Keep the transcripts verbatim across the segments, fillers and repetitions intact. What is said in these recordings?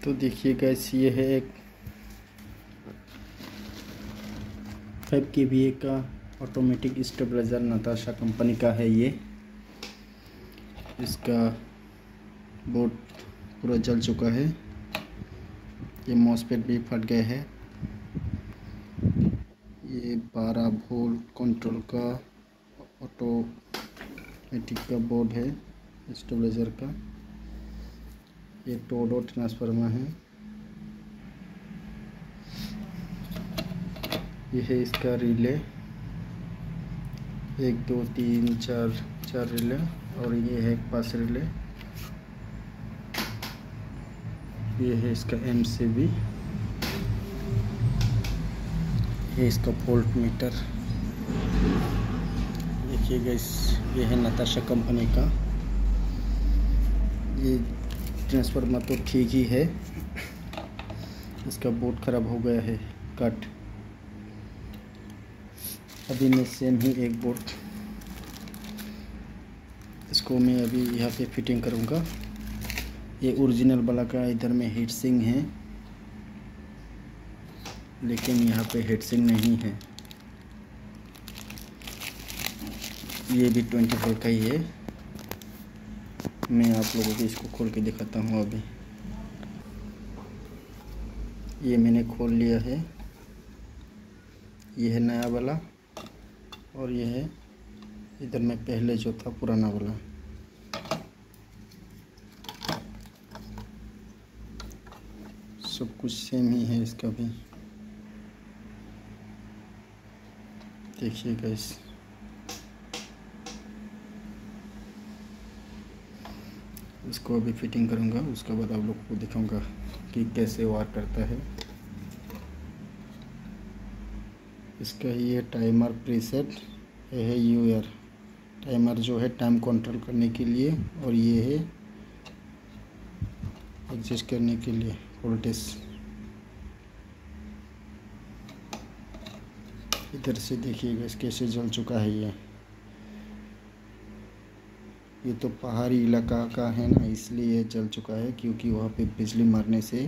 तो देखिए गैस, ये है एक फाइव के वी ए का ऑटोमेटिक स्टेबलाइजर, नताशा कंपनी का है ये। इसका बोर्ड पूरा जल चुका है, ये मॉसफेट भी फट गए है। ये बारह वोल्ट कंट्रोल का ऑटोमेटिक का बोर्ड है स्टेबलाइजर का। ये टोडो ट्रांसफार्मर है। ये है इसका रिले, एक दो तीन चार चार रिले, और ये है एक पास रिले। ये है इसका एम सी बी, ये इसका वोल्ट मीटर। देखिए गाइस, ये है नताशा कंपनी का। ये ट्रांसफार्मर तो ठीक ही है, इसका बोर्ड ख़राब हो गया है कट। अभी मैं सेम ही एक बोर्ड इसको मैं अभी यहाँ पे फिटिंग करूँगा। ये ओरिजिनल वाला का इधर में हीट सिंक है, लेकिन यहाँ पे हीट सिंक नहीं है। ये भी ट्वेंटी वोल्ट का ही है। मैं आप लोगों को इसको खोल के दिखाता हूँ अभी। ये मैंने खोल लिया है। ये है नया वाला, और ये है इधर में पहले जो था पुराना वाला। सब कुछ सेम ही है इसका भी। देखिए गाइस, इसको अभी फिटिंग करूँगा, उसके बाद आप लोगों को दिखाऊंगा कि कैसे वर्क करता है। इसका ये टाइमर प्रीसेट है, यू आर टाइमर जो है टाइम कंट्रोल करने के लिए, और ये है एडजस्ट करने के लिए वोल्टेज। इधर से देखिएगा कैसे जल चुका है ये। ये तो पहाड़ी इलाका का है ना, इसलिए ये जल चुका है, क्योंकि वहाँ पे बिजली मारने से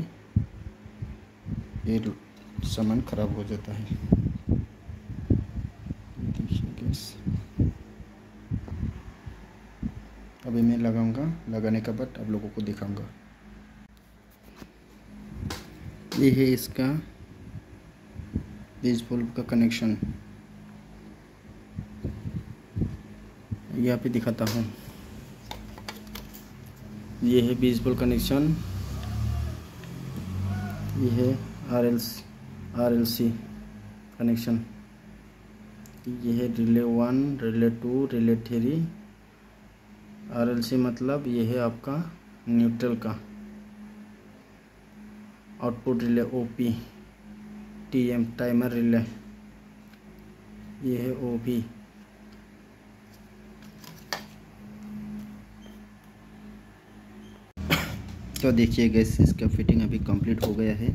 ये सामान ख़राब हो जाता है। देखिए गैस, अभी मैं लगाऊंगा, लगाने के बाद आप लोगों को दिखाऊंगा। ये है इसका बीस वोल्ट का कनेक्शन, यहाँ पे दिखाता हूँ। ये है बीस वोल्ट कनेक्शन, ये है R L R L C connection. ये है relay one, relay two, relay three. R L C मतलब ये है आपका न्यूट्रल का। Output relay O P, T M timer relay, ये है ओ पी। तो देखिए गैस, इसका फिटिंग अभी कंप्लीट हो गया है।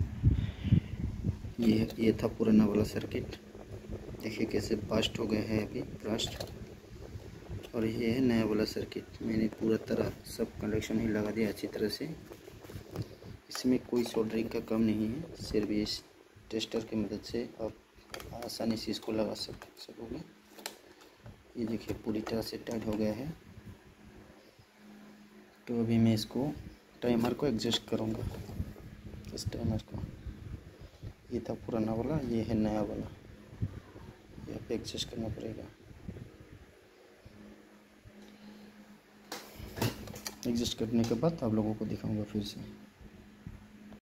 ये ये था पुराना वाला सर्किट, देखिए कैसे बास्ट हो गया है अभी ब्रास्ट। और ये है नया वाला सर्किट। मैंने पूरा तरह सब कनेक्शन ही लगा दिया अच्छी तरह से। इसमें कोई सोल्डरिंग का काम नहीं है, सिर्फ इस टेस्टर की मदद से आप आसानी से इसको लगा सक सकोगे। ये देखिए पूरी तरह से टाइट हो गया है। तो अभी मैं इसको टाइमर को एडजस्ट करूँगा, इस टाइमर को। ये था पुराना वाला, ये है नया वाला, यहाँ पे एडजस्ट करना पड़ेगा। एडजस्ट करने के बाद आप लोगों को दिखाऊंगा फिर से।